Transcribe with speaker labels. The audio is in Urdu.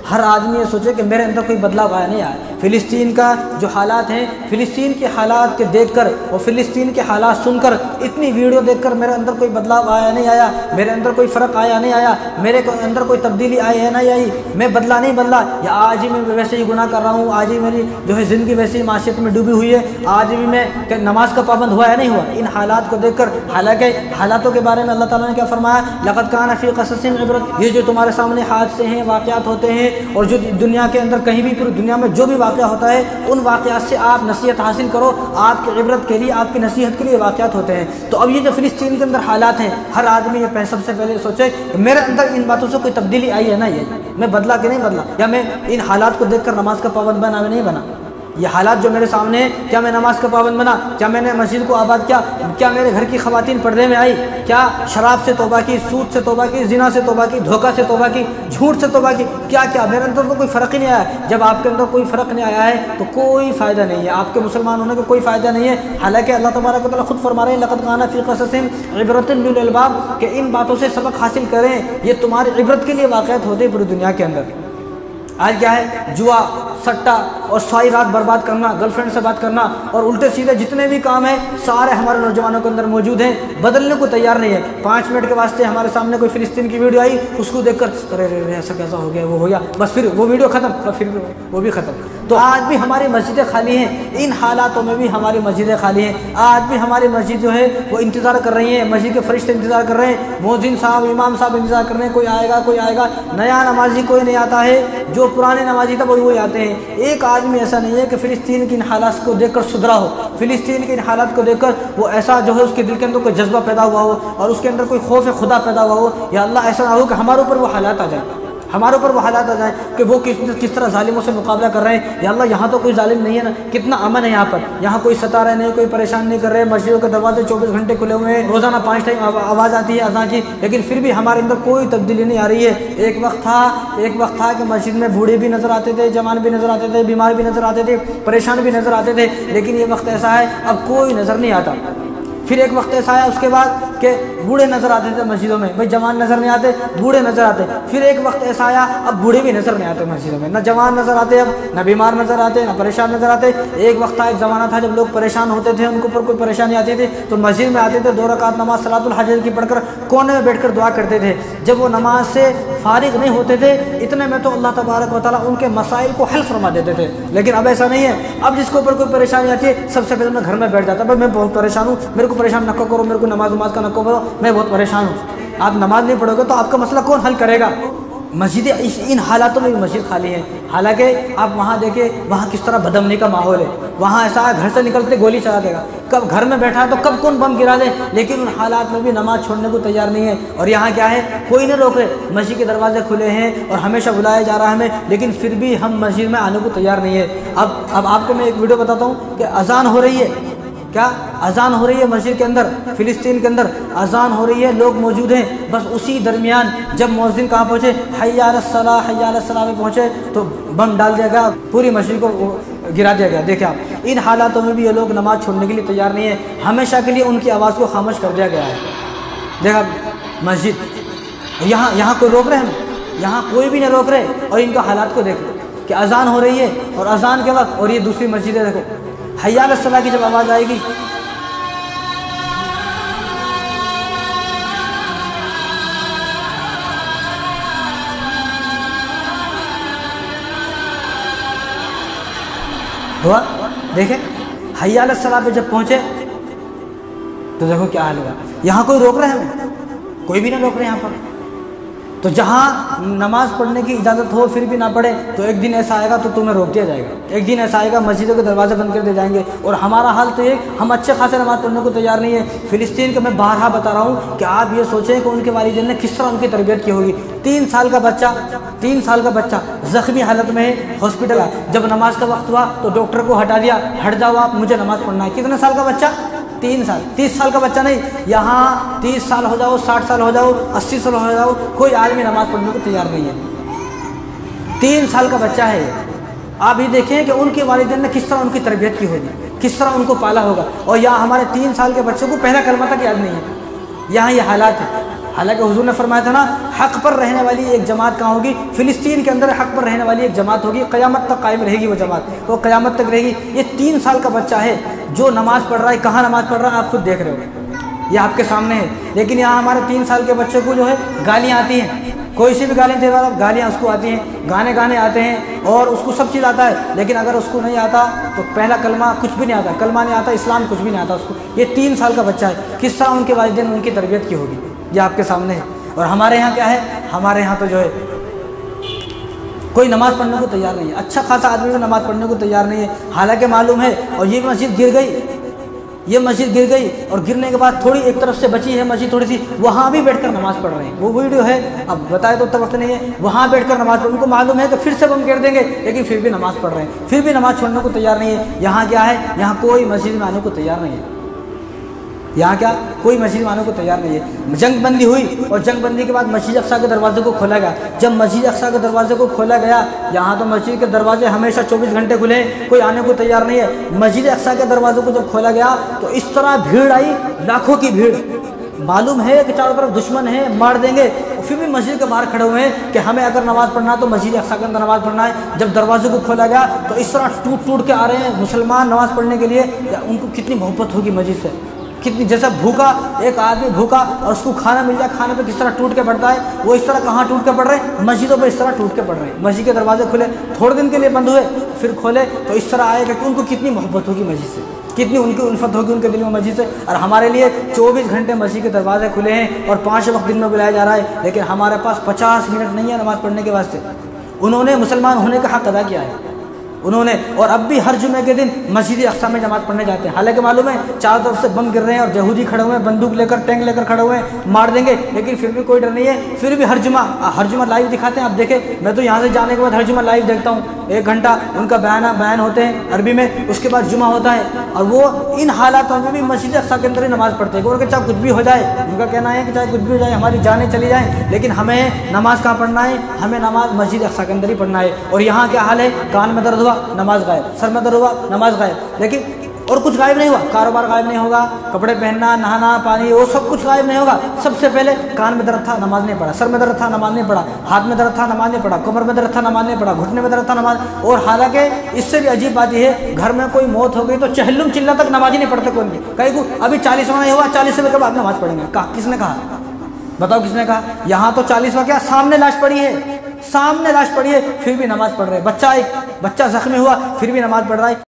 Speaker 1: ہر آدمی یہ سوچے کہ میرے اندر کوئی بدلاؤ آیا نہیں آیا۔ فلسطین کا جو حالات ہیں، فلسطین کے حالات کے دیکھ کر اور فلسطین کے حالات سن کر، اتنی ویڈیو دیکھ کر میرے اندر کوئی بدلاؤ آیا نہیں آیا، میرے اندر کوئی فرق آیا نہیں آیا، میرے اندر کوئی تبدیلی آئی ہے نہیں آئی، میں بدلا نہیں بدلا، یا آج ہی میں ویسے ہی گناہ کر رہا ہوں، آج ہی میری جو ہے زندگی ویسے ہی معاشیت میں ڈوبی ہوئی ہے، آج بھی میں نماز کا پابند ہوا ہے نہیں ہوا۔ ان حالات کو دیکھ کر، حالانکہ حالاتوں کے بارے میں اللہ تعالیٰ نے کیا فرمایا، لقد کان فی قصصہم عبرۃ، یہ جو تمہارے سامنے حادثے ہیں، واقعات ہوتے ہیں، اور جو دنیا کے اندر کہیں بھی پوری دنیا میں جو بھی واقعہ ہوتا ہے، ان واقعات سے آپ نصیحت حاصل کرو، آپ کی عبرت کے لیے، آپ کی نصیحت کے لیے واقعات ہوتے ہیں۔ تو اب یہ جو فلسطین کے اندر حالات ہیں، ہر آدمی یہ سب سے پہلے سوچے کہ میرے اندر ان باتوں سے کوئی تبدیلی آئی ہے نا، یہ میں بدلا کہ نہیں بدلا، یا میں ان حالات کو دیکھ کر نماز کا پابند بنا میں نہیں بنا۔ یہ حالات جو میرے سامنے ہیں، کیا میں نماز کا پابند بنا؟ کیا میں نے مسجد کو آباد کیا؟ کیا میرے گھر کی خواتین پردے میں آئی؟ کیا شراب سے توبہ کی، سود سے توبہ کی، زنا سے توبہ کی، دھوکہ سے توبہ کی، جھوٹ سے توبہ کی؟ کیا میرے اندر تو کوئی فرق ہی نہیں آیا۔ جب آپ کے اندر کوئی فرق نہیں آیا ہے تو کوئی فائدہ نہیں ہے، آپ کے مسلمان ہونے کا کوئی فائدہ نہیں ہے۔ حالانکہ اللہ تبارک و تعالیٰ خود فرما رہے ہیں، لقد کان فی قصصہم عبرۃ لأولی الالباب، کہ ان باتوں سے سبق حاصل کریں، یہ تمہاری عبرت کے لیے واقعات ہوتے ہیں پوری دنیا کے اندر۔ آج کیا ہے؟ جوا، سٹا اور ساری رات برباد کرنا، گرل فرینڈ سے بات کرنا اور الٹے سیدھے جتنے بھی کام ہیں سارے ہمارے نوجوانوں کے اندر موجود ہیں، بدلنے کو تیار نہیں ہے۔ 5 منٹ کے واسطے ہمارے سامنے کوئی فلسطین کی ویڈیو آئی، اس کو دیکھ کر ارے ایسا کیسا ہو گیا، وہ ہو گیا، بس پھر وہ ویڈیو ختم، پھر وہ بھی ختم۔ تو آج بھی ہماری مسجدیں خالی ہیں، ان حالاتوں میں بھی ہماری مسجدیں خالی ہیں۔ آج بھی ہماری مسجد جو ہے وہ انتظار کر رہی ہیں، مسجد کے فرشتے انتظار کر رہے ہیں، مؤذن صاحب، امام صاحب انتظار کر رہے ہیں، کوئی آئے گا کوئی آئے گا۔ نیا نمازی کوئی نہیں آتا ہے، جو پرانے نمازی تھا وہی آتے ہیں۔ ایک آدمی ایسا نہیں ہے کہ فلسطین کے ان حالات کو دیکھ کر سدھرا ہو، فلسطین کے ان حالات کو دیکھ کر وہ ایسا جو ہے اس کے دل کے اندر کوئی جذبہ پیدا ہوا ہو اور اس کے اندر کوئی خوف خدا پیدا ہوا ہو، یا اللہ ایسا نہ ہو کہ ہمارے اوپر وہ حالات آ جائیں، ہمارے اوپر وہ حالات آ جائیں کہ وہ کس طرح ظالموں سے مقابلہ کر رہے ہیں۔ یا اللہ یہاں تو کوئی ظالم نہیں ہے نا، کتنا امن ہے یہاں پر، یہاں کوئی ستا رہے نہیں، کوئی پریشان نہیں کر رہے، مسجدوں کے دروازے 24 گھنٹے کھلے ہوئے ہیں، روزانہ 5 ٹائم آواز آتی ہے اذان کی، لیکن پھر بھی ہمارے اندر کوئی تبدیلی نہیں آ رہی ہے۔ ایک وقت تھا کہ مسجد میں بوڑھے بھی نظر آتے تھے، جوان بھی نظر آتے تھے، بیمار بھی نظر آتے تھے، پریشان بھی نظر آتے تھے، لیکن یہ وقت ایسا ہے اب کوئی نظر نہیں آتا۔ پھر ایک وقت ایسا آیا اس کے بعد کہ بوڑھے نظر آتے تھے مسجدوں میں، بھائی جوان نظر نہیں آتے، بوڑھے نظر آتے۔ پھر ایک وقت ایسا آیا اب بوڑھے بھی نظر نہیں آتے مسجدوں میں، نہ جوان نظر آتے، اب نہ بیمار نظر آتے، نہ پریشان نظر آتے۔ ایک وقت تھا، ایک زمانہ تھا جب لوگ پریشان ہوتے تھے، ان کے اوپر کوئی پریشانی آتی تھی تو مسجد میں آتے تھے، 2 رکعت نماز صلاۃ الحاجت کی پڑھ کر کونے میں بیٹھ کر دعا کرتے تھے۔ جب وہ نماز سے فارغ نہیں ہوتے تھے اتنے میں تو اللہ تبارک و تعالیٰ ان کے مسائل کو حل فرما دیتے تھے، لیکن اب ایسا نہیں ہے۔ اب جس کے اوپر کوئی پریشانی آتی ہے سب سے پہلے میں گھر میں بیٹھ جاتا ہے، بھائی میں بہت پریشان ہوں، میرے کو پریشان نہ کرو، میرے کو نماز کا نہ کرو، میں بہت پریشان ہوں۔ آپ نماز نہیں پڑھو گے تو آپ کا مسئلہ کون حل کرے گا؟ مسجدیں ان حالاتوں میں بھی مسجد خالی ہے، حالانکہ آپ وہاں دیکھیں وہاں کس طرح بدامنی کا ماحول ہے، وہاں ایسا ہے گھر سے نکلتے گولی چلا دے گا، کب گھر میں بیٹھا ہے تو کب کون بم گرا دے، لیکن ان حالات میں بھی نماز چھوڑنے کو تیار نہیں ہے۔ اور یہاں کیا ہے، کوئی نہیں روک رہے، مسجد کے دروازے کھلے ہیں اور ہمیشہ بلایا جا رہا ہے ہمیں، لیکن پھر بھی ہم مسجد میں آنے کو تیار نہیں ہے۔ اب آپ کو میں ایک ویڈیو بتاتا ہوں کہ اذان ہو رہی ہے، کیا اذان ہو رہی ہے مسجد کے اندر، فلسطین کے اندر اذان ہو رہی ہے، لوگ موجود ہیں، بس اسی درمیان جب مؤذن کہاں پہنچے، حی علی الصلاۃ، حی علی الصلاۃ میں پہنچے تو بم ڈال دیا گیا، پوری مسجد کو گرا دیا گیا۔ دیکھیں آپ، ان حالاتوں میں بھی یہ لوگ نماز چھوڑنے کے لیے تیار نہیں ہے، ہمیشہ کے لیے ان کی آواز کو خاموش کر دیا گیا ہے۔ دیکھا مسجد، یہاں کوئی روک رہے ہیں، یہاں کوئی بھی نہیں روک رہے، اور ان کا حالات کو دیکھو کہ اذان ہو رہی ہے اور اذان کے وقت، اور یہ دوسری مسجدیں دیکھو، حی علی الصلاۃ کی جب آواز آئے گی ہوا، دیکھیں حی علی الصلاۃ پہ جب پہنچے تو دیکھو کیا حال ہوا۔ یہاں کوئی روک رہے ہیں؟ کوئی بھی نہیں روک رہے یہاں پر۔ تو جہاں نماز پڑھنے کی اجازت ہو پھر بھی نہ پڑھے تو ایک دن ایسا آئے گا تو تمہیں روک دیا جائے گا، ایک دن ایسا آئے گا مسجدوں کے دروازے بند کر دیے جائیں گے۔ اور ہمارا حال تو یہ، ہم اچھے خاصے نماز پڑھنے کو تیار نہیں ہے۔ فلسطین کا میں بارہا بتا رہا ہوں کہ آپ یہ سوچیں کہ ان کے والدین نے کس طرح ان کی تربیت کی ہوگی۔ 3 سال کا بچہ زخمی حالت میں ہے، ہاسپٹل ہے، جب نماز کا وقت ہوا تو ڈاکٹر کو ہٹا دیا، ہٹ جاؤ آپ، مجھے نماز پڑھنا ہے۔ کتنے سال کا بچہ؟ 3 سال۔ 30 سال کا بچہ نہیں، یہاں 30 سال ہو جاؤ، 60 سال ہو جاؤ، 80 سال ہو جاؤ، کوئی آدمی نماز پڑھنے کو تیار نہیں ہے۔ 3 سال کا بچہ ہے۔ آپ یہ دیکھیں کہ ان کے والدین نے کس طرح ان کی تربیت کی ہوگی، کس طرح ان کو پالا ہوگا، اور یہاں ہمارے 3 سال کے بچوں کو پہلا کلمہ تک یاد نہیں ہے۔ یہاں یہ حالات ہیں، حالانکہ حضور نے فرمایا تھا نا حق پر رہنے والی ایک جماعت کہاں ہوگی؟ فلسطین کے اندر حق پر رہنے والی ایک جماعت ہوگی، قیامت تک قائم رہے گی وہ جماعت، وہ قیامت تک رہے گی۔ یہ 3 سال کا بچہ ہے جو نماز پڑھ رہا ہے، کہاں نماز پڑھ رہا ہے آپ خود دیکھ رہے ہو، یہ آپ کے سامنے ہے۔ لیکن یہاں ہمارے 3 سال کے بچے کو جو ہے گالیاں آتی ہیں، کوئی سی بھی گالیاں دے رہا، گالیاں اس کو آتی ہیں، گانے آتے ہیں اور اس کو سب چیز آتا ہے، لیکن اگر اس کو نہیں آتا تو پہلا کلمہ کچھ بھی نہیں آتا، کلمہ نہیں آتا، اسلام کچھ بھی نہیں آتا اس کو۔ یہ 3 سال کا بچہ ہے، کس طرح ان کے والدین ان کی تربیت کی ہوگی، یہ آپ کے سامنے ہے۔ اور ہمارے یہاں کیا ہے؟ ہمارے یہاں تو جو ہے کوئی نماز پڑھنے کو تیار نہیں ہے، اچھا خاصا آدمی بھی نماز پڑھنے کو تیار نہیں ہے، حالانکہ معلوم ہے۔ اور یہ مسجد گر گئی، یہ مسجد گر گئی، اور گرنے کے بعد تھوڑی ایک طرف سے بچی ہے مسجد تھوڑی سی، وہاں بھی بیٹھ کر نماز پڑھ رہے ہیں۔ وہ ویڈیو ہے، اب بتائے تو اتنا وقت نہیں ہے، وہاں بیٹھ کر نماز پڑھ، ان کو معلوم ہے کہ پھر سے بم گھیر دیں گے، لیکن پھر بھی نماز پڑھ رہے ہیں، پھر بھی نماز چھوڑنے کو تیار نہیں ہے۔ یہاں کیا ہے؟ یہاں کوئی مسجد میں آنے کو تیار نہیں ہے، یہاں کیا کوئی مسجد میں آنے کو تیار نہیں ہے۔ جنگ بندی ہوئی اور جنگ بندی کے بعد مسجد اقصیٰ کے دروازے کو کھولا گیا۔ جب مسجد اقصیٰ کے دروازے کو کھولا گیا، یہاں تو مسجد کے دروازے ہمیشہ 24 گھنٹے کھلے ہیں، کوئی آنے کو تیار نہیں ہے۔ مسجد اقصیٰ کے دروازے کو جب کھولا گیا تو اس طرح بھیڑ آئی، لاکھوں کی بھیڑ، معلوم ہے کہ چاروں طرف دشمن ہیں، مار دیں گے، پھر بھی مسجد کے باہر کھڑے ہوئے ہیں کہ ہمیں اگر نماز پڑھنا تو مسجد اقصیٰ کے اندر نماز پڑھنا ہے۔ جب دروازے کو کھولا گیا تو اس طرح ٹوٹ کے آ رہے ہیں مسلمان نماز پڑھنے کے لیے، یا ان کو کتنی محبت ہوگی مسجد سے، کتنی، جیسا بھوکا ایک آدمی بھوکا اور اس کو کھانا مل جائے، کھانے پہ کس طرح ٹوٹ کے پڑتا ہے، وہ اس طرح کہاں ٹوٹ کے پڑ رہے ہیں؟ مسجدوں پہ اس طرح ٹوٹ کے پڑ رہے ہیں۔ مسجد کے دروازے کھلے، تھوڑے دن کے لیے بند ہوئے، پھر کھولے تو اس طرح آئے کہ ان کو کتنی محبت ہوگی مسجد سے، کتنی ان کی الفت ہوگی ان کے دل میں مسجد سے۔ اور ہمارے لیے 24 گھنٹے مسجد کے دروازے کھلے ہیں اور 5 وقت دن میں بلایا جا رہا ہے، لیکن ہمارے پاس 50 منٹ نہیں ہے نماز پڑھنے کے واسطے۔ انہوں نے مسلمان ہونے کا حق ادا کیا ہے انہوں نے، اور اب بھی ہر جمعے کے دن مسجد اقصیٰ میں نماز پڑھنے جاتے ہیں، حالانکہ معلوم ہے چاروں طرف سے بم گر رہے ہیں اور یہودی کھڑے ہوئے ہیں، بندوق لے کر، ٹینک لے کر کھڑے ہوئے ہیں، مار دیں گے، لیکن پھر بھی کوئی ڈر نہیں ہے، پھر بھی ہر جمعہ لائیو دکھاتے ہیں۔ آپ دیکھیں، میں تو یہاں سے جانے کے بعد ہر جمعہ لائیو دیکھتا ہوں، 1 گھنٹہ ان کا بیان ہوتے ہیں عربی میں، اس کے بعد جمعہ ہوتا ہے، اور وہ ان حالاتوں میں بھی مسجد اقصیٰ کے اندر ہی نماز پڑھتے ہیں، اور کہ چاہے کچھ بھی ہو جائے، ان کا کہنا ہے کہ چاہے کچھ بھی ہو جائے، ہماری جانیں چلی جائیں، لیکن ہمیں نماز کہاں پڑھنا ہے؟ ہمیں نماز مسجد اقصیٰ کے اندر ہی پڑھنا ہے۔ اور یہاں کیا حال ہے؟ کان میں درد ہوا، نماز غائب، سر میں درد ہوا، نماز غائب، لیکن اور کچھ غائب نہیں ہوا، کاروبار غائب نہیں ہوگا، کپڑے پہننا، نہانا، پانی، وہ سب کچھ غائب نہیں ہوگا۔ سب سے پہلے کان میں درد تھا، نماز نہیں پڑھا، سر میں درد تھا، نماز نہیں پڑھا، ہاتھ میں درد تھا، نماز نہیں پڑھا، کمر میں درد تھا، نماز نہیں پڑھا، گھٹنے میں درد تھا، نماز۔ اور حالانکہ اس سے بھی عجیب بات یہ ہے، گھر میں کوئی موت ہو گئی تو چہلم چلا تک نماز ہی نہیں پڑھتے کوئی بھی، کہیں کو ابھی 40واں نہیں ہوا، 40 کے بعد نماز پڑھیں گے، کہا کس نے کہا؟ بتاؤ کس نے کہا؟ یہاں تو 40واں کیا، سامنے لاش پڑی ہے، سامنے لاش پڑی ہے، پھر بھی نماز پڑھ رہے ہیں۔ بچہ زخمی ہوا، پھر بھی نماز پڑھ رہا ہے۔